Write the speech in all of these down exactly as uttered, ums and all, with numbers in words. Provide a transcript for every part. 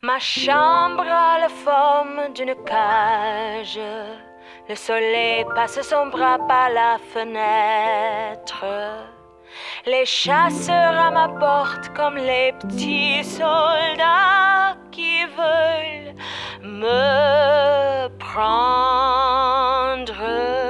Ma chambre a la forme d'une cage. Le soleil passe son bras par la fenêtre. Les chasseurs à ma porte comme les petits soldats qui veulent me prendre.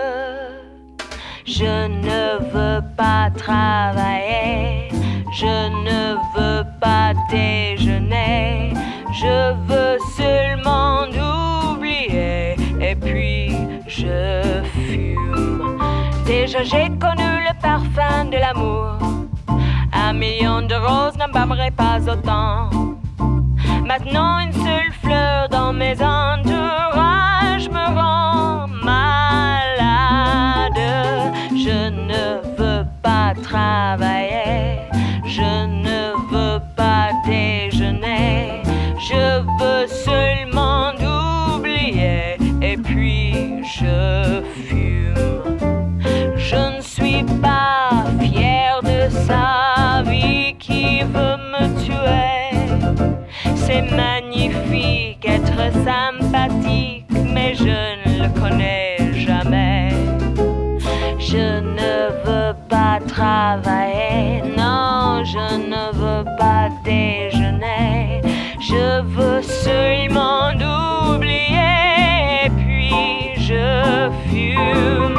Je ne veux pas travailler, je ne veux pas déjeuner, je veux seulement oublier et puis je fume. Déjà j'ai connu le parfum de l'amour, un million de roses ne m'aimerait pas autant. Maintenant une seule fleur dans mes entourages me rend malade. Je ne veux pas travailler, je ne veux pas déjeuner, je veux seulement oublier et puis je fume. Je ne suis pas fière de sa vie qui veut me tuer. C'est magnifique être sympathique, mais je ne le connais jamais. Je ne veux pas travailler, non, je ne veux pas déjeuner. Je veux seulement oublier, et puis je fume.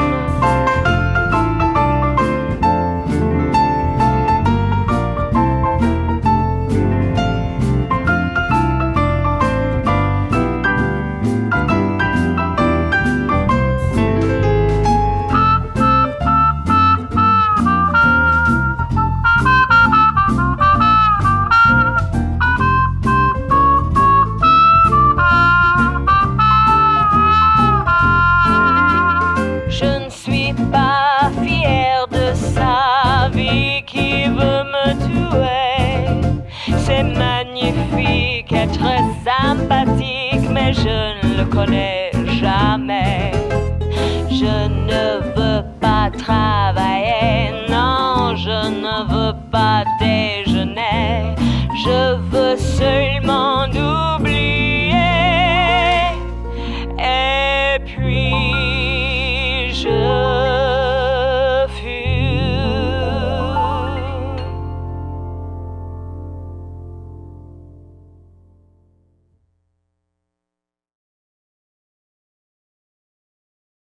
Pas fière de sa vie qui veut me tuer. C'est magnifique être sympathique, mais je ne le connais jamais. Je ne veux pas travailler, non, je ne veux pas déjeuner, je veux seulement